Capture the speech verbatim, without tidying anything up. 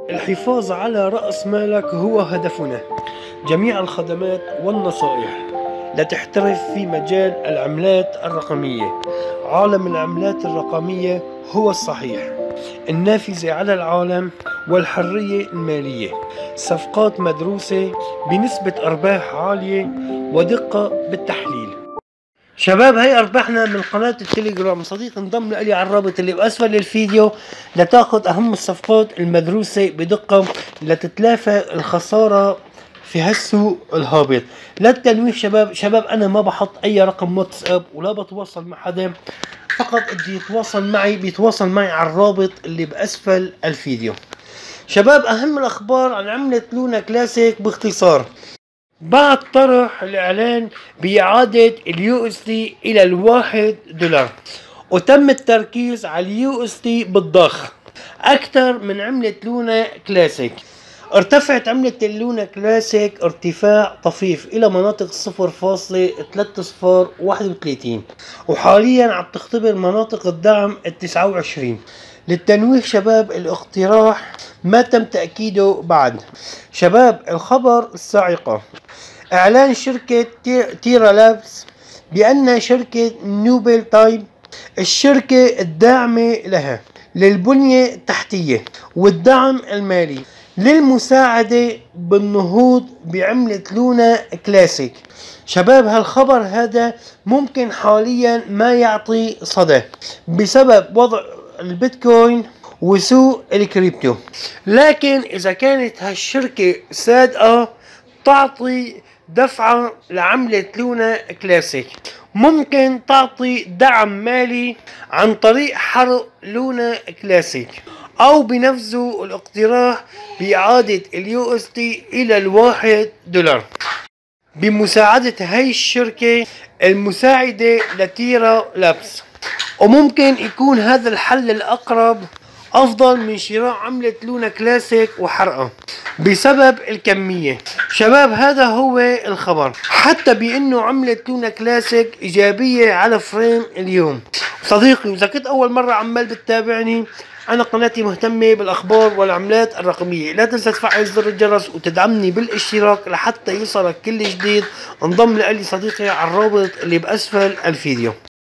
الحفاظ على رأس مالك هو هدفنا. جميع الخدمات والنصائح لتحترف في مجال العملات الرقمية. عالم العملات الرقمية هو الصحيح، النافذة على العالم والحرية المالية. صفقات مدروسة بنسبة أرباح عالية ودقة بالتحليل. شباب، هي ارباحنا من قناة التليجرام. صديق انضم لي على الرابط اللي باسفل الفيديو لتاخذ اهم الصفقات المدروسة بدقة لتتلافى الخسارة في هالسوق الهابط. لا التنويه شباب شباب انا ما بحط اي رقم واتساب ولا بتواصل مع حدا، فقط اللي يتواصل معي بيتواصل معي على الرابط اللي باسفل الفيديو. شباب، اهم الاخبار عن عملة لونا كلاسيك باختصار. بعد طرح الإعلان بإعادة اليو اس تي إلى الواحد دولار، وتم التركيز على اليو اس تي بالضخ أكثر من عملة لونا كلاسيك. ارتفعت عملة اللونا كلاسيك ارتفاع طفيف إلى مناطق صفر فاصلة ثلاثة صفر واحد وثلاثين، وحاليا عم تختبر مناطق الدعم التسعة وعشرين. للتنويه شباب، الاقتراح ما تم تأكيده بعد. شباب، الخبر الصاعقة: اعلان شركة تيرا لابس بأن شركة نوبل تايب الشركة الداعمة لها للبنية التحتية والدعم المالي للمساعدة بالنهوض بعملة لونا كلاسيك. شباب، هالخبر هذا ممكن حاليا ما يعطي صدى بسبب وضع البيتكوين وسوق الكريبتو، لكن اذا كانت هالشركة صادقة تعطي دفعة لعملة لونا كلاسيك، ممكن تعطي دعم مالي عن طريق حرق لونا كلاسيك، او بنفذوا الاقتراح بإعادة اليو اس تي الى الواحد دولار بمساعدة هاي الشركة المساعدة لتيرا لابس. وممكن يكون هذا الحل الأقرب أفضل من شراء عملة لونا كلاسيك وحرقها بسبب الكمية. شباب، هذا هو الخبر، حتى بأنه عملة لونا كلاسيك إيجابية على فريم اليوم. صديقي، إذا كنت أول مرة عمال بتتابعني، أنا قناتي مهتمة بالأخبار والعملات الرقمية. لا تنسى تفعل زر الجرس وتدعمني بالاشتراك لحتى يوصلك كل جديد. انضم لي صديقي على الرابط اللي بأسفل الفيديو.